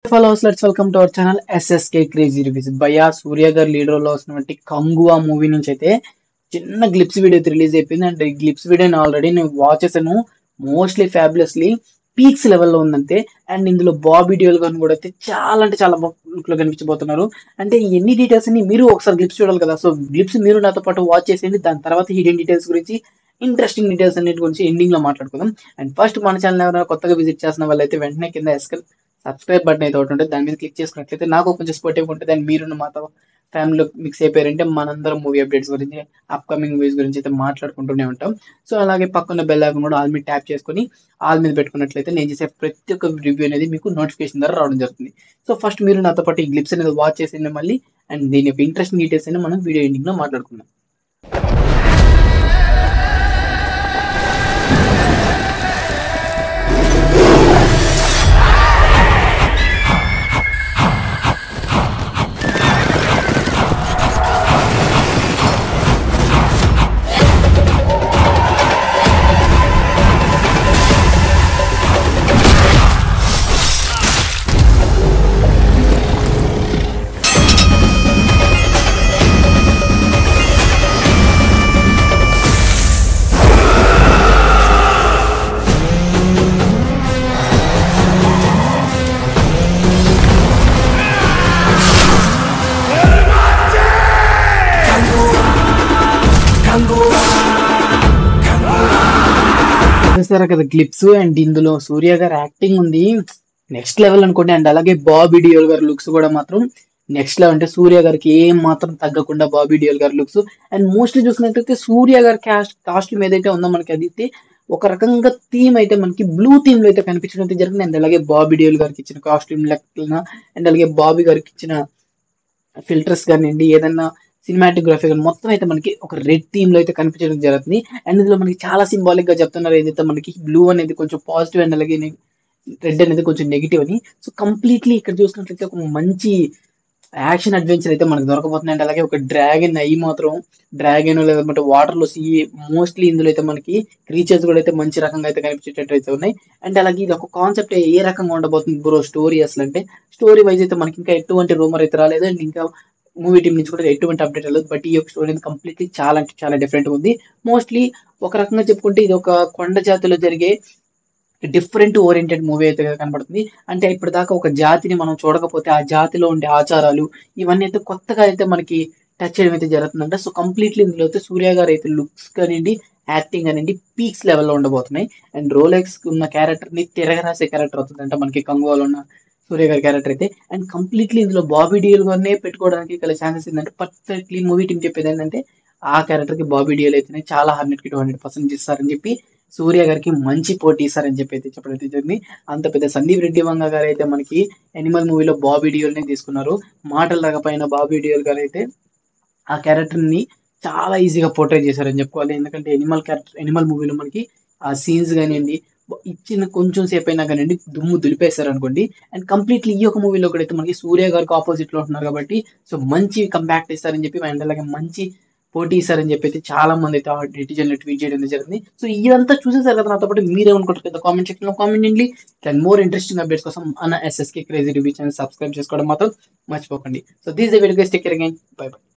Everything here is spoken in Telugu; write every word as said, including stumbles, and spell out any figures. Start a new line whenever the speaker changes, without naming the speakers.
Followers, let's welcome to our channel S S K Crazy Reviews. భయ్యా సూర్య గారు లీడర్ లో వస్తున్నటువంటి కంగువా మూవీ నుంచి అయితే చిన్న గ్లిప్స్ వీడియో రిలీజ్ అయిపోయింది. అండ్ ఈ గ్లిప్స్ వీడియోని ఆల్రెడీ నేను వాచ్ చేశాను. మోస్ట్లీ ఫ్యాబులస్లీ పీక్స్ లెవెల్లో ఉందంతే. అండ్ ఇందులో బాబీ డియోల్ గారిని కూడా అయితే చాలా అంటే చాలా లుక్ లో కనిపించబోతున్నారు. అంటే ఎన్ని డీటెయిల్స్ అని మీరు ఒకసారి గ్లిప్స్ చూడాలి కదా. సో గ్లిప్స్ మీరు నాతో పాటు వాచ్ చేసేయండి. దాని తర్వాత హిడెన్ డీటెయిల్స్ గురించి, ఇంట్రెస్టింగ్ డీటెయిల్స్ అన్నిటి గురించి ఎండింగ్ లో మాట్లాడుకుందాం. అండ్ ఫస్ట్ మన ఛానల్ ఎవరైనా కొత్తగా విజిట్ చేసిన వాళ్ళైతే వెంటనే కింద ఎస్కల్ సబ్స్క్రైబ్ బటన్ అయితే ఒకటి ఉంటుంది, దాని మీద క్లిక్ చేసుకున్నట్లయితే నాకు కొంచెం సపోర్టివ్ ఉంటుంది. అండ్ మీరు మాతో ఫ్యామిలీలో మిక్స్ అయిపోయారంటే మనందరం మూవీ అప్డేట్స్ గురించి, అప్కమింగ్ మూవీస్ గురించి అయితే మాట్లాడుకుంటూనే ఉంటాం. సో అలాగే పక్కన బెల్ ఐకాన్ కూడా ఆల్ మీద ట్యాప్ చేసుకుని ఆల్ మీద పెట్టుకున్నట్లయితే నేను చేసే ప్రతి ఒక్క రివ్యూ అనేది మీకు నోటిఫికేషన్ ద్వారా రావడం జరుగుతుంది. సో ఫస్ట్ మీరు నాతో పాటు ఈ గ్లిప్స్ అనేది వాచ్ చేసిండే మళ్ళీ, అండ్ దీని యొక్క ఇంట్రెస్టింగ్ డీటెయిల్స్ అయినా మనం వీడియో ఎండింగ్ లో మాట్లాడుకుందాం. చూసారా కదా క్లిప్స్. అండ్ ఇందులో సూర్య గారు యాక్టింగ్ ఉంది నెక్స్ట్ లెవెల్ అనుకోండి. అండ్ అలాగే బాబీ డియోల్ గారి లుక్స్ కూడా మాత్రం నెక్స్ట్ లెవెల్. అంటే సూర్య గారికి ఏం మాత్రం తగ్గకుండా బాబీ డియోల్ గారి లుక్స్. అండ్ మోస్ట్లీ చూసినట్లయితే సూర్య గారి కాస్ట్ కాస్ట్యూమ్ ఏదైతే ఉందో మనకి అది అయితే ఒక రకంగా థీమ్ అయితే మనకి బ్లూ థీమ్ లో అయితే కనిపించడం అయితే జరిగింది. అండ్ అలాగే బాబీ డియోల్ గారికి ఇచ్చిన కాస్ట్యూమ్ లెక్కన, అండ్ అలాగే బాబీ గారికి ఇచ్చిన ఫిల్టర్స్ కానివ్వండి, ఏదన్నా సినిమాటోగ్రఫీ కానీ మొత్తం అయితే మనకి ఒక రెడ్ థీమ్ లో అయితే కనిపించడం జరుగుతుంది. అండ్ ఇందులో మనకి చాలా సింబాలిక్ గా చెప్తున్నారు. ఏదైతే మనకి బ్లూ అనేది కొంచెం పాజిటివ్ అండ్ అలాగే రెడ్ అనేది కొంచెం నెగిటివ్ అని. సో కంప్లీట్లీ ఇక్కడ చూసినట్లయితే ఒక మంచి యాక్షన్ అడ్వెంచర్ అయితే మనకు దొరకబోతుంది. అండ్ అలాగే ఒక డ్రాగన్ అయ్యి మాత్రం డ్రాగన్ లేదంటే వాటర్ లో సీ మోస్ట్లీ ఇందులో అయితే మనకి క్రీచర్స్ కూడా అయితే మంచి రకంగా అయితే కనిపించేటట్టు అయితే ఉన్నాయి. అండ్ అలాగే ఇది ఒక కాన్సెప్ట్ ఏ రకంగా ఉండబోతుంది బ్రో స్టోరీ అసలు అంటే స్టోరీ వైజ్ అయితే మనకి ఇంకా ఎటువంటి రూమర్ అయితే రాలేదు. అండ్ ఇంకా మూవీ టీం నుంచి కూడా ఎటువంటి అప్డేట్ రాలేదు. బట్ ఈ యొక్క స్టోరీ కంప్లీట్లీ చాలా అంటే చాలా డిఫరెంట్ ఉంది. మోస్ట్లీ ఒక రకంగా చెప్పుకుంటే ఇది ఒక కొండ జాతిలో జరిగే డిఫరెంట్ ఓరియంటెడ్ మూవీ అయితే కనబడుతుంది. అంటే ఇప్పుడు దాకా ఒక జాతిని మనం చూడకపోతే ఆ జాతిలో ఉండే ఆచారాలు ఇవన్నీ అయితే కొత్తగా అయితే మనకి టచ్ చేయడం అయితే జరుగుతుందంట. సో కంప్లీట్లీ ఇందులో అయితే సూర్య గారు అయితే లుక్స్ కానివ్వండి, యాక్టింగ్ కానివ్వండి పీక్స్ లెవెల్లో ఉండబోతున్నాయి. అండ్ రోలెక్స్ ఉన్న క్యారెక్టర్ ని తిరగరాసే క్యారెక్టర్ అవుతుందంట మనకి కంగువాలో ఉన్న సూర్య గారి క్యారెక్టర్ అయితే. అండ్ కంప్లీట్లీ ఇందులో బాబీ డియోల్ గానే పెట్టుకోవడానికి గల ఛాన్సెస్ ఏంటంటే పర్ఫెక్ట్లీ మూవీ టీం చెప్పేది ఏంటంటే ఆ క్యారెక్టర్ కి బాబీ డియోల్ అయితేనే చాలా హండ్రెడ్ కి టూ హండ్రెడ్ పర్సెంట్ ఇస్తారని చెప్పి సూర్య గారికి మంచి పోటీ ఇస్తారని చెప్పి అయితే చెప్పడం అయితే జరిగింది. అంత పెద్ద సందీప్ రెడ్డి వంగ గారు అయితే మనకి ఎనిమల్ మూవీలో బాబీ డియోల్ ని తీసుకున్నారు. మాటలు రాకపోయిన బాబీ డియోల్ గారు అయితే ఆ క్యారెక్టర్ ని చాలా ఈజీగా పోర్ట్రేట్ చేశారని చెప్పుకోవాలి. ఎందుకంటే ఎనిమల్ క్యారెక్టర్ ఎనిమల్ మూవీలో మనకి ఆ సీన్స్ కానివ్వండి ఇచ్చిన కొంచెం సేపు అయినా కానివ్వండి దుమ్ము దులిపేశారు అనుకోండి. అండ్ కంప్లీట్లీ ఈ యొక్క మూవీలో కూడా అయితే మనకి సూర్య గారికి ఆపోజిట్ లో ఉంటున్నారు కాబట్టి సో మంచి కంపాక్ట్ ఇస్తారని చెప్పి అండ్ అలాగే మంచి పోటీ ఇస్తారని చెప్పి అయితే చాలా మంది అయితే నెటిజన్లు ట్వీట్ చేయడం జరిగింది. సో ఇదంతా చూసేసారు కదా, నాతో పాటు మీరేమనుకుంటారు కామెంట్ సెక్షన్ లో కామెంట్ చేయండి. అండ్ మోర్ ఇంట్రెస్టింగ్ అప్డేట్స్ కోసం అన్న SSK crazy review channel subscribe చేసుకోవడం మాత్రం మర్చిపోకండి. So this the video guys, take care again, bye by.